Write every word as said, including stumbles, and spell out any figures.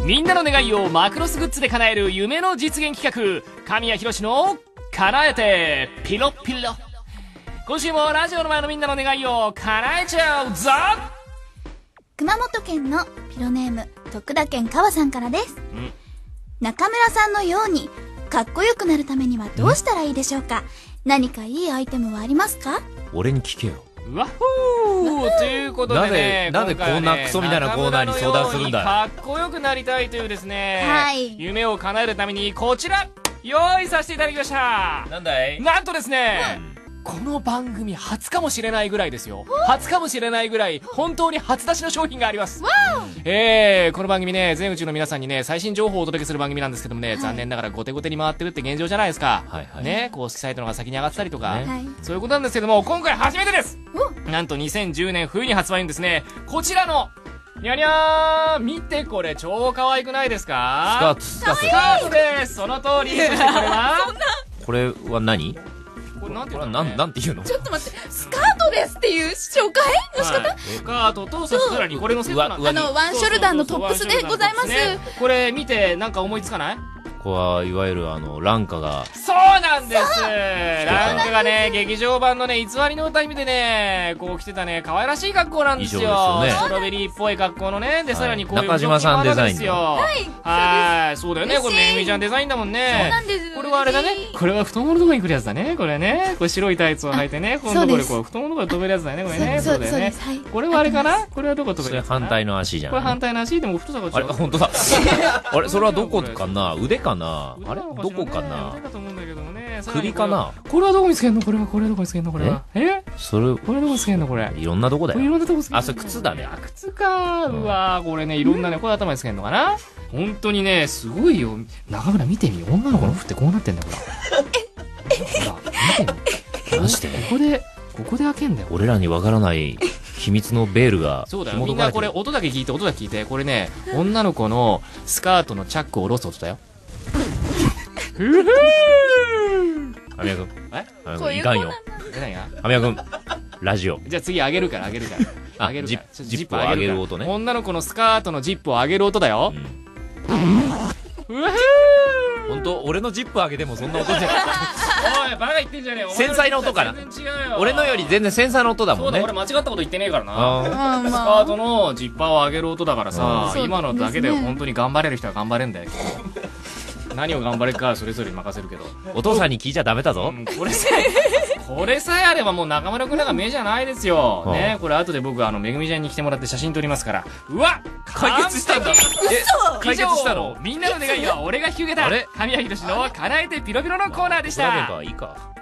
みんなの願いをマクロスグッズで叶える夢の実現企画、神谷博の叶えてピロピロ。今週もラジオの前のみんなの願いを叶えちゃうぞ。 熊本県のピロネーム徳田県川さんからです、 うん、 中村さんのようにかっこよくなるためにはどうしたらいいでしょうか。何かいいアイテムはありますか。 俺に聞けよ。 わっほーということでね、 なんで、なんでこんなクソみたいなコーナーに相談するんだよ。 かっこよくなりたいというですね、 はい、 夢を叶えるためにこちら用意させていただきました。 なんだい。 なんとですね、うん、この番組初かもしれないぐらいですよ。初かもしれないぐらい本当に初出しの商品があります。えー、この番組ね、全宇宙の皆さんにね、最新情報をお届けする番組なんですけどもね、はい、残念ながら後手後手に回ってるって現状じゃないですか。はいはい、ね、公式サイトの方が先に上がってたりとか、はい、そういうことなんですけども、今回初めてです。なんとにせんじゅうねん冬に発売のですね、こちらのにゃにゃー、見てこれ超可愛くないですか。 スカート、 スカートです。その通り。そしてこれはこれは何。 これなんていうの、 ね、なんなんていうの。 ちょっと待って、スカートですっていう紹介の仕方、はい、 スカートと、そしてさらにこれのセットなんです。 あのワンショルダーのトップスでございます。 これ見てなんか思いつかない。 ここはいわゆるあのランカが、 そうなんです。ランカがね、劇場版のね、偽りの歌意味でね、こう着てたね、可愛らしい格好なんですよ。 ね、 ストロベリーっぽい格好のね、でさらにこういう中島さんデザインの、 はいはい、そうだよね。これめぐみちゃんデザインだもんね。 そうなんです。 これはあれだね。これは太もものところに来るやつだね。これね、これ白いタイツを履いてね、このところでこう太もものところで飛べるやつだね。これね、そうだよね。これはあれかな。これはどこ飛べるやつ。 反対の足じゃん。 これ反対の足でも太さが違う。 あれ本当だ。あれそれはどこかな。腕かな。あれどこかな。首かな。 これはどこにつけんの。これはこれはどこにつけんの。これはえそれこれどこにつけんの。これいろんなとこだよ。 いろんなとこつけんの。 あ、それ靴だね。 靴か。うわー、これね、いろんなね、これ頭につけんのかな。本当にね、すごいよ。中村見てみよ。女の子の服ってこうなってんだよ。ほらほら見てみ。マジでここでここで開けんだよ。 俺らにわからない秘密のベールが。 そうだよ。みんなこれ音だけ聞いて、音だけ聞いて。これね、女の子のスカートのチャックを下ろす音だよ。ふふー。神谷君、え、いかんよ。神谷君、ラジオ。じゃあ次上げるから上げるから。上げるから。 ジップを上げる音ね。 女の子のスカートのジップを上げる音だよ。うわー。 本当、俺のジップ上げてもそんな音じゃない。 おい、バカ言ってんじゃねえよ。 繊細な音かな。俺のより全然繊細な音だもんね。 そうだ、俺間違ったこと言ってねえからな。スカートのジッパーを上げる音だからさ、今のだけで本当に頑張れる人は頑張れんだよ。何を頑張れるかそれぞれに任せるけど、 お父さんに聞いちゃダメだぞ。 うん、これさえこれさえあればもう中村君なんか目じゃないですよ。ね、これ後で僕あのめぐみちゃんに来てもらって写真撮りますから。うわ、 解決したんだ。 え、解決したの。みんなの願いは俺が引き受けた。神谷博の叶えてピロピロのコーナーでした。 いいか。